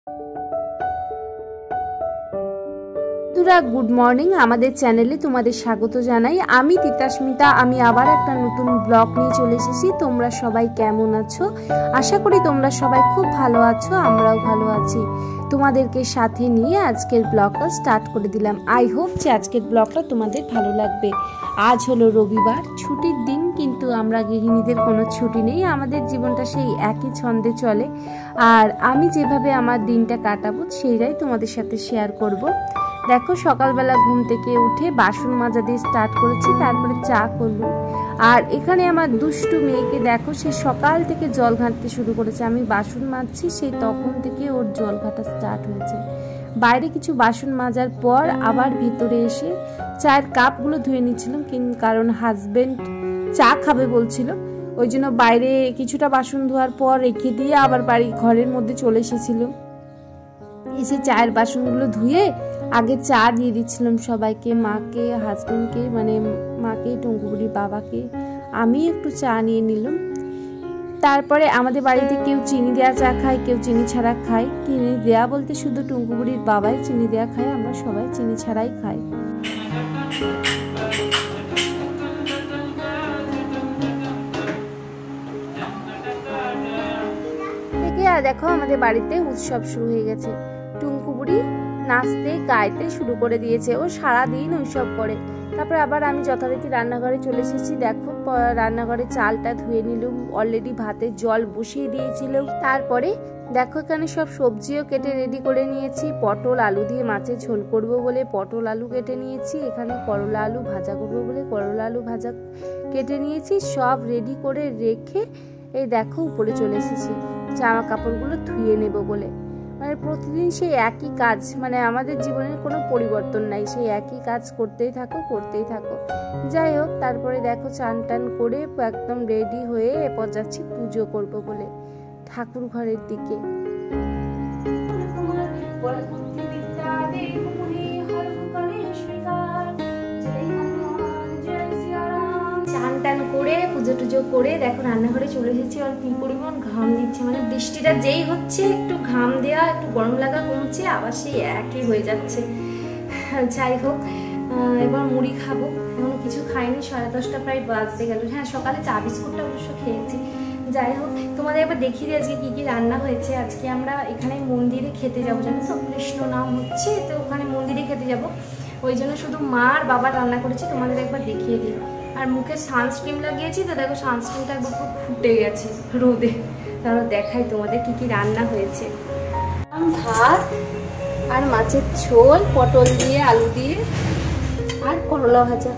বন্ধুরা good morning, আমাদের চ্যানেলে তোমাদের স্বাগত জানাই। আমি তিতাস্মিতা, আমি আবার একটা নতুন ব্লগ নিয়ে চলে এসেছি। তোমরা সবাই কেমন আছো? আশা করি তোমরা সবাই খুব ভালো আছো, আমরাও ভালো আছি। তোমাদেরকে সাথে নিয়ে আজকের ব্লগটা স্টার্ট করে দিলাম। আই হোপ যে আজকের ব্লগটা তোমাদের ভালো লাগবে। আজ হলো রবিবার, ছুটির দিন, কিন্তু আমরা গৃহিণীদের কোনো ছুটি নেই। আমাদের জীবনটা সেই একই ছন্দে চলে, আর আমি যেভাবে আমার দিনটা কাটাবো সেইটাই তোমাদের সাথে শেয়ার করব। দেখো, সকালবেলা ঘুম থেকে উঠে বাসন মাজা দিয়ে স্টার্ট করেছি, তারপরে চা করলাম। আর এখানে আমার দুষ্টু মেয়েকে দেখো, সে সকাল থেকে জল ঘাঁটতে শুরু করেছে। আমি বাসন মাজছি, সেই তখন থেকে ওর জল ঘাঁটা স্টার্ট হয়েছে। বাইরে কিছু বাসন মাজার পর আবার ভিতরে এসে চায়ের কাপগুলো ধুয়ে নিচ্ছিলাম, কারণ হাজবেন্ড চা খাবে বলছিল। ওই জন্য বাইরে কিছুটা বাসন ধোয়ার পর রেখে দিয়ে আবার বাড়ি ঘরের মধ্যে চলে এসেছিল। এসে চায়ের বাসনগুলো ধুয়ে আগে চা দিয়ে দিচ্ছিলাম সবাইকে, মাকে, হাজবেন্ডকে, মানে মাকে, টুঙ্কুবুড়ির বাবাকে। আমি একটু চা নিয়ে নিলাম। তারপরে আমাদের বাড়িতে কেউ চিনি দেওয়া চা খায়, কেউ চিনি ছাড়া খায়। চিনি দেওয়া বলতে শুধু টুঙ্কুবুড়ির বাবাই চিনি দেওয়া খায়, আমরা সবাই চিনি ছাড়াই খাই। দেখো, আমাদের বাড়িতে উৎসব শুরু হয়ে গেছে। টুঙ্কুবুড়ি নাচতে গাইতে শুরু করে দিয়েছে, ও সারাদিন ওইসব করে। তারপরে আবার আমি যথারীতি রান্নাঘরে চলে এসেছি। দেখো, রান্নাঘরে চালটা ধুয়ে নিলাম, অলরেডি ভাতের জল বসিয়ে দিয়েছিল। তারপরে দেখো, এখানে সব সবজিও কেটে রেডি করে নিয়েছি। পটল আলু দিয়ে মাছের ঝোল করব বলে পটল আলু কেটে নিয়েছি। এখানে করলা আলু ভাজা করব বলে করলা আলু ভাজা কেটে নিয়েছি। সব রেডি করে রেখে এই দেখো উপরে চলে এসেছি জামা কাপড়গুলো ধুয়ে নেব বলে। মানে প্রতিদিন সেই একই কাজ, মানে আমাদের জীবনের কোনো পরিবর্তন নাই, সেই একই কাজ করতেই থাকো করতেই থাকো। যাই হোক, তারপরে দেখো চান টান করে একদম রেডি হয়ে এরপর যাচ্ছি পুজো করব বলে ঠাকুর ঘরের দিকে। চান টান করে পুজো টুজো করে দেখো রান্নাঘরে চলে এসেছি। আর কি পরিমাণ ঘাম দিচ্ছে, মানে বৃষ্টিটা যেই হচ্ছে একটু ঘাম দেওয়া, একটু গরম লাগা কমছে, আবার সেই একই হয়ে যাচ্ছে। যাই হোক, এবার মুড়ি খাবো। এখনো কিছু খাইনি, 10:30 প্রায় বাজতে গেল। হ্যাঁ, সকালে চা বিস্কুটটা অবশ্য খেয়েছি। যাই হোক, তোমাদের একবার দেখিয়ে দিই আজকে কি কি রান্না হয়েছে। আজকে আমরা এখানে মন্দিরে খেতে যাবো, জানো তো, কৃষ্ণ নাম হচ্ছে, তো ওখানে মন্দিরে খেতে যাব। ওই জন্য শুধু মা আর বাবা রান্না করেছি, তোমাদের একবার দেখিয়ে দিই। আর মুখে সানস্ক্রিন লাগিয়েছি, তো দেখো সানস্ক্রিনটা একবার খুব ফুটে গেছে রোদে। তারপর দেখাই তোমাদের কি কি রান্না হয়েছে। ভাত আর মাছের ঝোল, পটল দিয়ে, আলু দিয়ে, আর করলা ভাজা।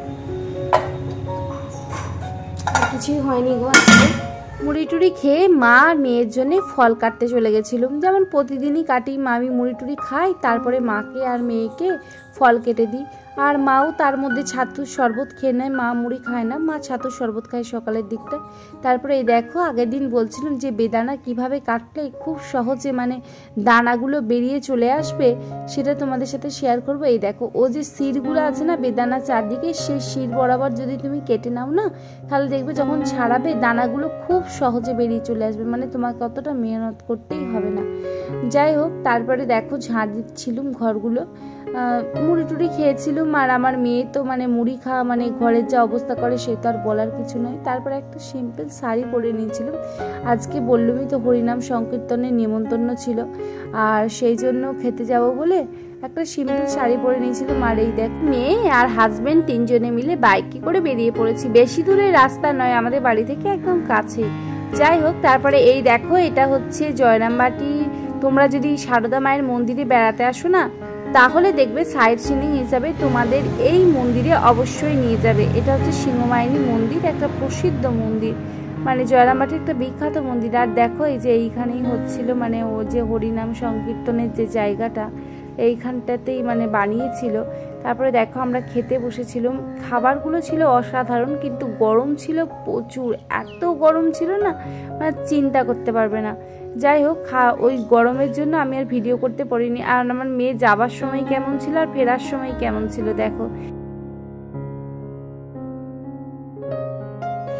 আর কিছুই হয়নি গো আজকে। মুড়ি টুড়ি খেয়ে মা মেয়ের জন্য ফল কাটতে চলে গেছিলাম। যেমন প্রতিদিনই কাটি, আমি মুড়ি টুড়ি খাই, তারপরে মাকে আর মেয়েকে ফল কেটে দিই। আর মাও তার মধ্যে ছাতুর শরবত খেয়ে নেয়, মা মুড়ি খায় না, মা ছাতুর শরবত খায় সকালের দিকটা। তারপরে এই দেখো, আগের দিন বলছিলাম যে বেদানা কিভাবে কাটলে খুব সহজে মানে দানাগুলো বেরিয়ে চলে আসবে, সেটা তোমাদের সাথে শেয়ার করবো। এই দেখো, ও যে শিরগুলো আছে না বেদানা চারদিকে, সেই শির বরাবর যদি তুমি কেটে নাও না, তাহলে দেখবে যখন ছাড়াবে দানাগুলো খুব সহজে বেরিয়ে চলে আসবে, মানে তোমাকে অতটা মেহনত করতেই হবে না। যাই হোক, তারপরে দেখো ঝাড় দিচ্ছিলাম ঘরগুলো, মুড়ি টুড়ি খেয়েছিলাম। আর আমার মেয়ে তো মানে মুড়ি খাওয়া মানে ঘরের যা অবস্থা করে সে তো আর বলার কিছু নয়। তারপরে একটা সিম্পল শাড়ি পরে নিয়েছিলাম। আজকে বললামই তো, হরিনাম সংকীর্তনের নিমন্ত্রণ ছিল, আর সেই জন্য খেতে যাব বলে একটা সিম্পল শাড়ি পরে নিয়েছিলাম। আর এই দেখ, মেয়ে আর হাজবেন্ড তিনজনে মিলে বাইকে করে বেরিয়ে পড়েছি। বেশি দূরের রাস্তা নয়, আমাদের বাড়ি থেকে একদম কাছে। যাই হোক, তারপরে এই দেখো, এটা হচ্ছে জয়রামবাটি। তোমরা যদি সারদা মায়ের মন্দিরে বেড়াতে আসো না, তাহলে দেখবে সাইড সিনিং হিসাবে তোমাদের এই মন্দিরে অবশ্যই নিয়ে যাবে। এটা হচ্ছে সিংহমাইনী মন্দির, একটা প্রসিদ্ধ মন্দির, মানে জয়রামবাটির একটা বিখ্যাত মন্দির। আর দেখো, এই যে এইখানেই হচ্ছিল মানে ও যে হরিনাম সংকীর্তনের যে জায়গাটা, এইখানটাতেই মানে বানিয়েছিল। তারপরে দেখো, আমরা খেতে বসেছিলাম। খাবারগুলো ছিল অসাধারণ, কিন্তু গরম ছিল প্রচুর, এত গরম ছিল না মানে চিন্তা করতে পারবে না। যাই হোক, ওই গরমের জন্য আমি আর ভিডিও করতে পারিনি। আর আমার মেয়ে যাবার সময় কেমন ছিল আর ফেরার সময় কেমন ছিল দেখো।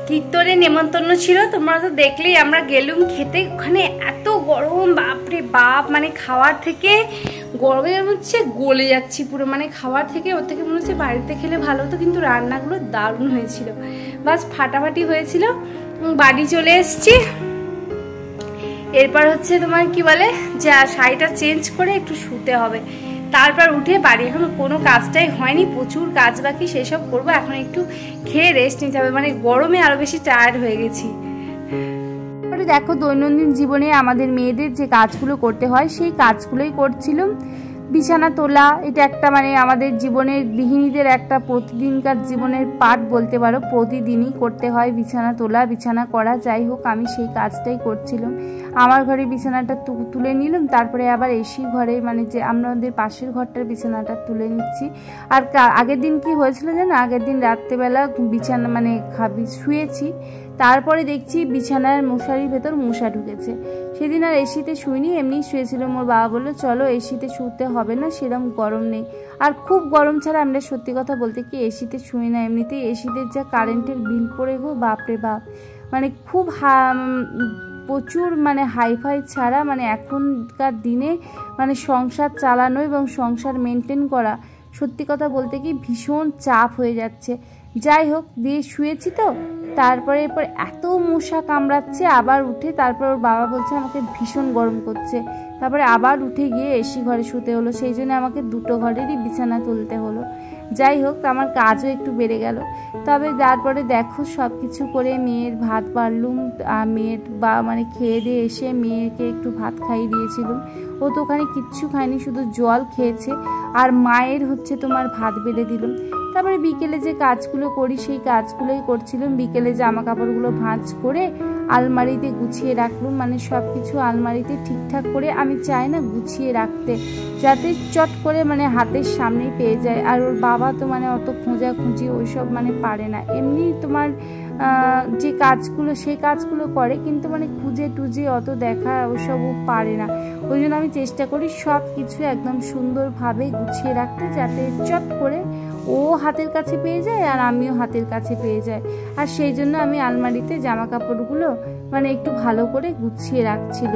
কীর্তনে নেমন্তন্ন ছিল, তোমরা তো দেখলেই। আমরা গেলুম খেতে, ওখানে এত গরম, বাপরে বাপ, মানে খাওয়ার থেকে গরমে হচ্ছে গলে যাচ্ছি পুরো, মানে খাওয়ার থেকে ওর থেকে মনে হচ্ছে বাড়িতে খেলে ভালো হতো, কিন্তু রান্নাগুলো দারুণ হয়েছিল, বাস ফাটাফাটি হয়েছিল। বাড়ি চলে এসছি, এরপর হচ্ছে তোমার কি বলে, যা শাড়িটা চেঞ্জ করে একটু শুতে হবে, তারপর উঠে বাড়ি। এখন কোনো কাজটাই হয়নি, প্রচুর কাজ বাকি, সেসব করবো। এখন একটু খেয়ে রেস্ট নিতে হবে, মানে গরমে আরো বেশি টায়ার্ড হয়ে গেছি। দেখো দৈনন্দিন জীবনে আমাদের মেয়েদের যে কাজগুলো করতে হয় সেই কাজগুলোই করছিলাম। বিছানা তোলা, এটা একটা মানে আমাদের জীবনের গৃহিণীদের একটা প্রতিদিনকার জীবনের পার্ট বলতে পারো, প্রতিদিনই করতে হয় বিছানা তোলা, বিছানা করা, যাই হোক আমি সেই কাজটাই করছিলাম। আমার ঘরে বিছানাটা তুলে নিলাম, তারপরে আবার এসি ঘরে মানে যে আমাদের পাশের ঘরটার বিছানাটা তুলে নিচ্ছি। আর আগের দিন কি হয়েছিল জানো, আগের দিন রাত্রেবেলা বিছানা মানে শুয়েছি, তারপরে দেখছি বিছানার মশারির ভেতর মশা ঢুকেছে। সেদিন আর এসিতে শুইনি, এমনি শুয়েছিলাম। ওর বাবা বললো চলো এসিতে শুতে হবে না, সেরকম গরম নেই। আর খুব গরম ছাড়া আমরা সত্যি কথা বলতে কি এসিতে শুই না, এমনিতেই এসিতে যা কারেন্টের বিল পড়ে গো, বাপরে বাপ, মানে খুব প্রচুর মানে হাইফাই ছাড়া মানে এখনকার দিনে মানে সংসার চালানো এবং সংসার মেনটেন করা সত্যি কথা বলতে কি ভীষণ চাপ হয়ে যাচ্ছে। যাই হোক, দিয়ে শুয়েছি তো, তারপরে এরপর এত মশা কামড়াচ্ছে, আবার উঠে তারপর ওর বাবা বলছে আমাকে ভীষণ গরম করছে, তারপরে আবার উঠে গিয়ে এসি ঘরে শুতে হলো, সেই জন্য আমাকে দুটো ঘরেরই বিছানা তুলতে হলো। যাই হোক, আমার কাজও একটু বেড়ে গেল। তবে তারপরে দেখো সব কিছু করে মেয়ের ভাত বাড়লুম, মেয়ের মানে খেয়ে দিয়ে এসে মেয়েকে একটু ভাত খাইয়ে দিয়েছিলাম। ও তো ওখানে কিচ্ছু খায়নি, শুধু জল খেয়েছে। আর মায়ের হচ্ছে তোমার ভাত বেড়ে দিলাম। তারপরে বিকেলে যে কাজগুলো করি সেই কাজগুলোই করছিলাম। বিকেলে জামা কাপড়গুলো ভাঁজ করে আলমারিতে গুছিয়ে রাখলাম, মানে সব কিছু আলমারিতে ঠিকঠাক করে আমি চাই না গুছিয়ে রাখতে, যাতে চট করে মানে হাতের সামনেই পেয়ে যায়। আর ওর বাবা তো মানে অত খোঁজাখুঁজি ওইসব মানে পারে না, এমনি তোমার যে কাজগুলো সেই কাজগুলো করে, কিন্তু মানে খুঁজে টুজে অত দেখা ওইসবও পারে না। ওই জন্য আমি চেষ্টা করি সব কিছু একদম সুন্দরভাবে গুছিয়ে রাখতে, যাতে চট করে ও হাতের কাছে পেয়ে যায় আর আমিও হাতের কাছে পেয়ে যাই। আর সেই জন্য আমি আলমারিতে জামা কাপড়গুলো মানে একটু ভালো করে গুছিয়ে রাখছিল।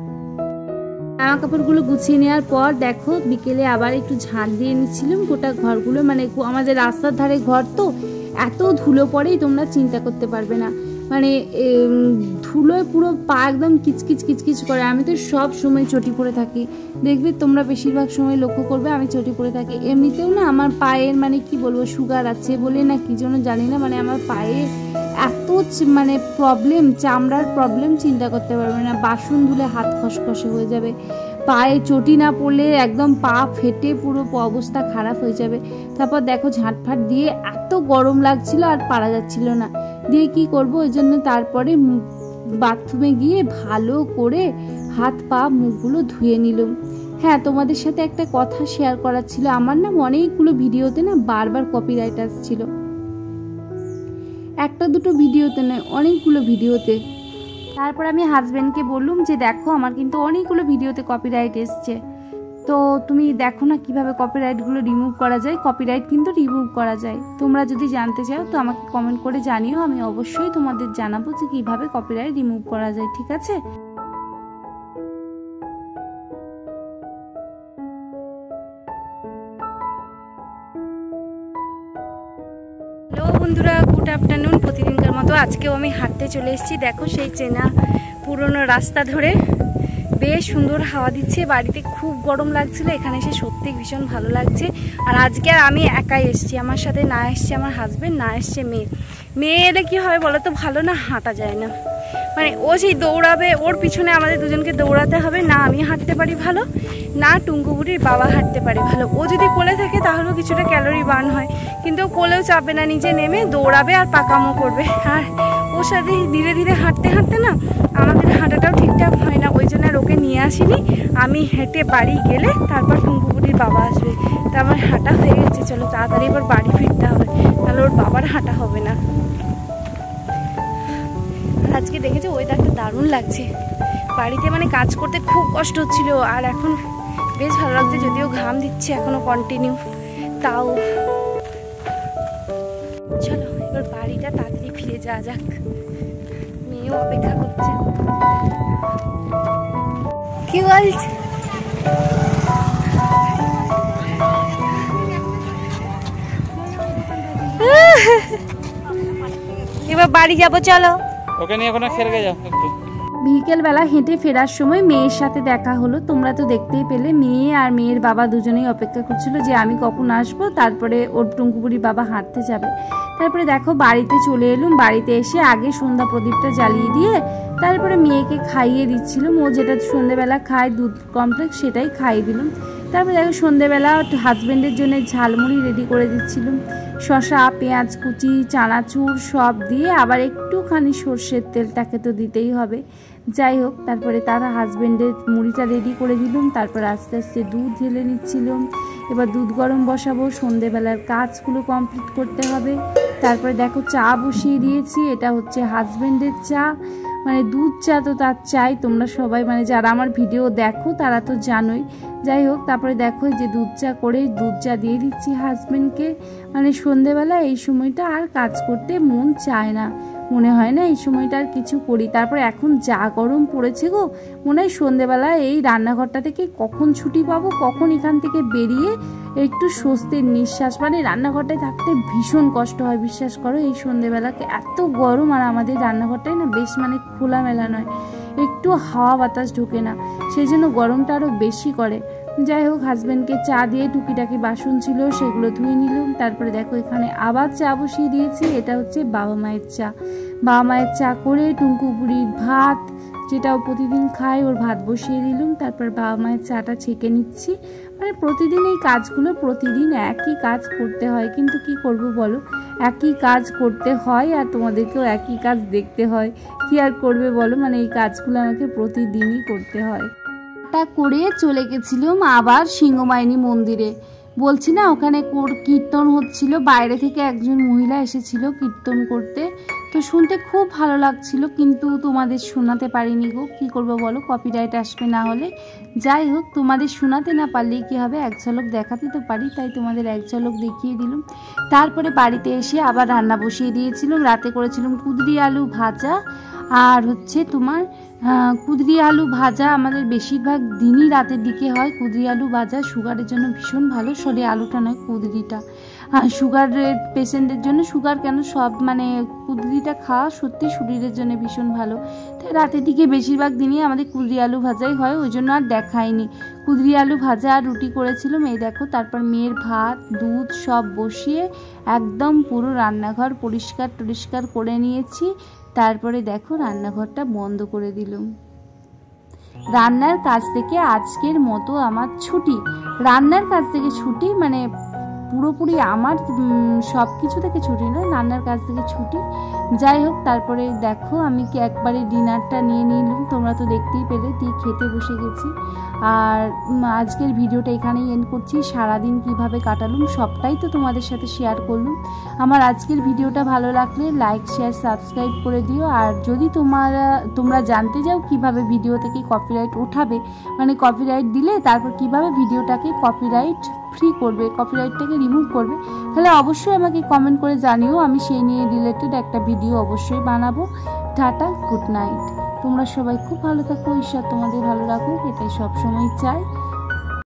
জামা কাপড়গুলো গুছিয়ে নেওয়ার পর দেখো বিকেলে আবার একটু ঝাঁট দিয়ে নিচ্ছিলাম গোটা ঘরগুলো। মানে আমাদের রাস্তার ধারে ঘর তো, এত ধুলো পড়েই তোমরা চিন্তা করতে পারবে না, মানে ধুলোয় পুরো পা একদম কিচকিচ কিচকিচ করে। আমি তো সব সময় চটি পরে থাকি, দেখবে তোমরা বেশিরভাগ সময় লক্ষ্য করবে আমি চটি পরে থাকি। এমনিতেও না আমার পায়ের মানে কি বলবো সুগার আছে বলে না কি জন্য জানি না, মানে আমার পায়ে এত মানে প্রবলেম, চামড়ার প্রবলেম চিন্তা করতে পারবে না। বাসন ধুলে হাত খসখসে হয়ে যাবে, পায়ে চটি না পড়লে একদম পা ফেটে পুরো অবস্থা খারাপ হয়ে যাবে। তারপর দেখো ঝাঁটফাট দিয়ে এত গরম লাগছিল আর পারা যাচ্ছিল না, দিয়ে কি করব, ওই জন্য তারপরে বাথরুমে গিয়ে ভালো করে হাত পা মুখগুলো ধুয়ে নিলাম। হ্যাঁ, তোমাদের সাথে একটা কথা শেয়ার করার ছিল। আমার না অনেকগুলো ভিডিওতে না বারবার কপিরাইট আসছিল, একটা দুটো ভিডিওতে নয় অনেকগুলো ভিডিওতে। তারপর আমি হাজব্যান্ডকে বললাম যে দেখো আমার কিন্তু অনেকগুলো ভিডিওতে কপিরাইট এসছে, তো তুমি দেখো না কিভাবে কপিরাইটগুলো রিমুভ করা যায়। কপিরাইট কিন্তু রিমুভ করা যায়, তোমরা যদি জানতে চাও তো আমাকে কমেন্ট করে জানিও, আমি অবশ্যই তোমাদের জানাবো যে কিভাবে কপিরাইট রিমুভ করা যায়, ঠিক আছে? হ্যালো বন্ধুরা, গুড আফটারনুন। প্রতিদিনকার মতো আজকেও আমি হাঁটতে চলে এসেছি। দেখো সেই চেনা পুরনো রাস্তা ধরে, বেশ সুন্দর হাওয়া দিচ্ছে। বাড়িতে খুব গরম লাগছিল, এখানে এসে সত্যি ভীষণ ভালো লাগছে। আর আজকে আর আমি একাই এসেছি, আমার সাথে না এসছে আমার হাজব্যান্ড, না এসছে মেয়ে এলে কী হয় বলো তো, ভালো না হাঁটা যায় না, মানে ও সেই দৌড়াবে, ওর পিছনে আমাদের দুজনকে দৌড়াতে হবে, না আমি হাঁটতে পারি ভালো, না টুঙ্কু বুড়ির বাবা হাঁটতে পারে ভালো। ও যদি কোলে থাকে তাহলেও কিছুটা ক্যালোরি বার্ন হয়, কিন্তু ও কোলেও চাপবে না, নিচে নেমে দৌড়াবে আর পাকামো করবে। আর ওর সাথে ধীরে ধীরে হাঁটতে হাঁটতে না আমাদের হাঁটাটাও ঠিকঠাক হয় না, ওই জন্য আর ওকে নিয়ে আসিনি। আমি হেঁটে বাড়ি গেলে তারপর টুঙ্কু বুড়ির বাবা আসবে। তা আমার হাঁটা হয়ে গেছে, চলো তাড়াতাড়ি এবার বাড়ি ফিরতে হবে, তাহলে ওর বাবার হাঁটা হবে না। আজকে দেখেছো ওয়েদারটা দারুণ লাগছে, বাড়িতে মানে কাজ করতে খুব কষ্ট হচ্ছিল, আর এখন বেশ ভালো লাগছে, যদিও ঘাম দিচ্ছে এখনো কন্টিনিউ, তাও চলো এবার বাড়িটা তাড়াতাড়ি ফিরে যাওয়া যাক, মেয়েও অপেক্ষা করছে। কি বলছে? এবার বাড়ি যাবো, চলো। ওকে নিয়ে এখন খেলতে যাও একটু। বিকেলবেলা হেঁটে ফেরার সময় মেয়ের সাথে দেখা হলো, তোমরা তো দেখতেই পেলে। মেয়ে আর মেয়ের বাবা দুজনেই অপেক্ষা করছিল যে আমি কখন আসবো, তারপরে ওর টুঙ্কুবুড়ির বাবা হাঁটতে যাবে। তারপরে দেখো বাড়িতে চলে এলুম। বাড়িতে এসে আগে সন্ধ্যা প্রদীপটা জ্বালিয়ে দিয়ে তারপরে মেয়েকে খাইয়ে দিচ্ছিলাম। ও যেটা সন্ধ্যেবেলা খায় দুধ কমপ্লেক্স, সেটাই খাইয়ে দিলাম। তারপরে দেখো সন্ধ্যেবেলা হাজব্যান্ডের জন্য ঝালমুড়ি রেডি করে দিচ্ছিলাম। শসা, পেঁয়াজ কুচি, চানাচুর সব দিয়ে, আবার একটুখানি সর্ষের তেলটাকে তো দিতেই হবে। যাই হোক, তারপরে তারা হাজব্যান্ডের মুড়িটা রেডি করে দিলাম। তারপর আস্তে আস্তে দুধ ঢেলে নিচ্ছিলাম। এবার দুধ গরম বসাবো, সন্ধ্যেবেলার কাজগুলো কমপ্লিট করতে হবে। তারপরে দেখো চা বসিয়ে দিয়েছি, এটা হচ্ছে হাজব্যান্ডের চা, মানে দুধ চা। তো তার চাই, তোমরা সবাই মানে যারা আমার ভিডিও দেখো তারা তো জানোই। যাই হোক, তারপরে দেখো যে দুধ চা করে দুধ চা দিয়ে দিচ্ছি হাজব্যান্ডকে। মানে সন্ধেবেলা এই সময়টা আর কাজ করতে মন চায় না, মনে হয় না এই সময়টা আর কিছু করি। তারপর এখন যা গরম পড়েছে গো, মনে হয় সন্ধেবেলা এই রান্নাঘরটা থেকে কখন ছুটি পাবো, কখন এখান থেকে বেরিয়ে একটু স্বস্তির নিঃশ্বাস। মানে রান্নাঘরটায় থাকতে ভীষণ কষ্ট হয়, বিশ্বাস করো। এই সন্ধেবেলাকে এত গরম, আর আমাদের রান্নাঘরটাই না বেশ মানে খোলামেলা নয়, একটু হাওয়া বাতাস ঢোকে না, সেই জন্য গরমটা আরও বেশি করে। যাই হোক, হাজব্যান্ডকে চা দিয়ে টুকিটাকি বাসন ছিল সেগুলো ধুয়ে নিলাম। তারপরে দেখো এখানে আবার চা বসিয়ে দিয়েছি, এটা হচ্ছে বাবা মায়ের চা। বাবা মায়ের চা করে টুঙ্কুবুড়ির ভাত, যেটাও প্রতিদিন খাই, ওর ভাত বসিয়ে দিলাম। তারপর বাবা মায়ের চাটা ছেঁকে নিচ্ছি। মানে প্রতিদিন এই কাজগুলো, প্রতিদিন একই কাজ করতে হয়, কিন্তু কি করব বলো, একই কাজ করতে হয় আর তোমাদেরকেও একই কাজ দেখতে হয়, কি আর করবে বলো। মানে এই কাজগুলো আমাকে প্রতিদিনই করতে হয়। করে চলে গেছিলাম আবার সিংহবাহিনী মন্দিরে। বলছি না, ওখানে কীর্তন হচ্ছিল, বাইরে থেকে একজন মহিলা এসেছিল কীর্তন করতে। তো শুনতে খুব ভালো লাগছিল, কিন্তু তোমাদের শোনাতে পারিনি গো, কী করবো বলো, কপিরাইট আসবে না হলে। যাই হোক, তোমাদের শোনাতে না পারলেই কী হবে, এক ঝলক দেখাতে তো পারি, তাই তোমাদের এক ঝলক দেখিয়ে দিলাম। তারপরে বাড়িতে এসে আবার রান্না বসিয়ে দিয়েছিলাম। রাতে করেছিলাম কুঁদরি আলু ভাজা, আর হচ্ছে তোমার কুঁদরি আলু ভাজা আমাদের বেশিরভাগ দিনই রাতের দিকে হয়। কুঁদরি আলু ভাজা সুগারের জন্য ভীষণ ভালো, সরি আলুটা নয় কুঁদরিটা, সুগারের পেশেন্টের জন্য, সুগার কেন সব মানে কুঁদরিটা খাওয়া সত্যি শরীরের জন্য ভীষণ ভালো। তাই রাতের দিকে বেশিরভাগ দিনই আমাদের কুঁদরি আলু ভাজাই হয়, ওই জন্য আর দেখাইনি। কুঁদরি আলু ভাজা আর রুটি করেছিলাম, এই দেখো। তারপর মেয়ের ভাত দুধ সব বসিয়ে একদম পুরো রান্নাঘর পরিষ্কার করে নিয়েছি। তারপরে দেখো রান্নাঘরটা বন্ধ করে দিলাম। রান্নার কাজ থেকে আজকের মতো আমার ছুটি, রান্নার কাজ থেকে ছুটি, মানে পুরোপুরি আমার সব কিছু থেকে ছুটি না, রান্নার কাজ থেকে ছুটি। যাই হোক, তারপরে দেখো আমি কি একবারে ডিনারটা নিয়ে নিলাম, তোমরা তো দেখতেই পেলে, দিয়ে খেতে বসে গেছি। আর আজকের ভিডিওটা এখানেই এন্ড করছি। সারাদিন কিভাবে কাটালাম সবটাই তো তোমাদের সাথে শেয়ার করলাম। আমার আজকের ভিডিওটা ভালো লাগলে লাইক শেয়ার সাবস্ক্রাইব করে দিও। আর যদি তোমরা জানতে চাও কিভাবে ভিডিও থেকে কপিরাইট ওঠাবে, মানে কপিরাইট দিলে তারপর কিভাবে ভিডিওটাকে কপিরাইট ফ্রি করবে, কপিরাইটটাকে রিমুভ করবে, তাহলে অবশ্যই আমাকে কমেন্ট করে জানিও, আমি সেই নিয়ে রিলেটেড একটা ভিডিও অবশ্যই বানাবো। Tata, good night. তোমরা সবাই খুব ভালো থাকো, ঈশ্বর তোমাদের ভালো রাখুক, এটাই সবসময় চাই।